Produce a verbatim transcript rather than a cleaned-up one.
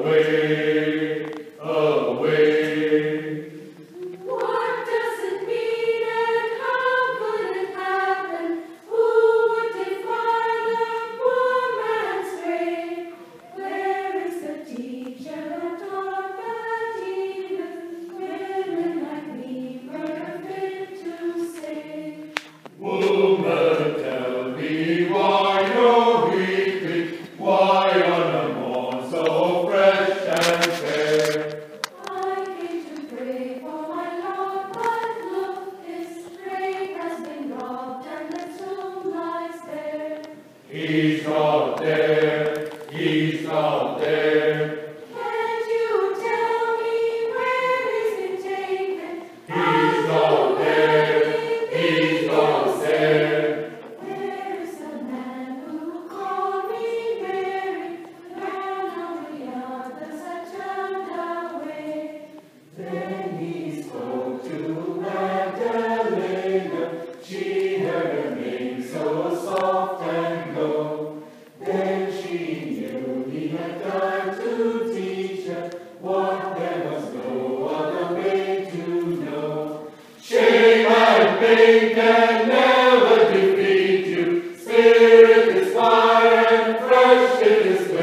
He's not there, he's not there. Can't you tell me where he's been taken? He's not there, he's not there. Where's the man who called me Mary? Ran on the others had turned away. Then he spoke to Magdalena. She heard her name so soft and low. Then she knew he had died to teach her what there was no other way to know. Shame and pain can never defeat you. Spirit is fire and fresh it is